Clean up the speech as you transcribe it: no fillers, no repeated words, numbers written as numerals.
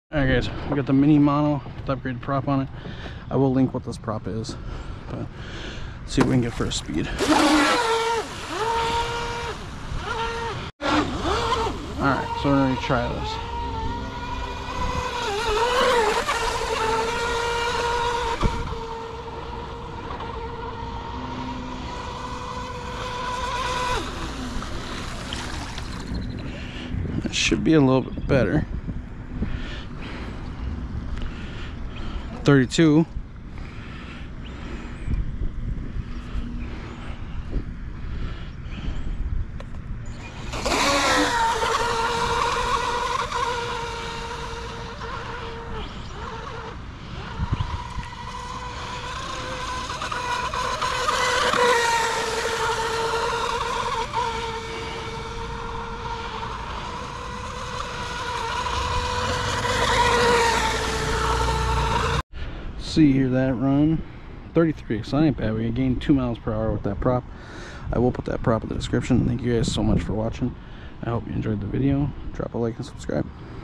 Alright guys, we got the mini mono with the upgraded prop on it. I will link what this prop is, but let's see what we can get for a speed. Alright, so we're going to try this. It should be a little bit better. 32. See here that run 33, so that ain't bad. We gained 2 miles per hour with that prop. I will put that prop in the description. Thank you guys so much for watching. I hope you enjoyed the video. Drop a like and subscribe.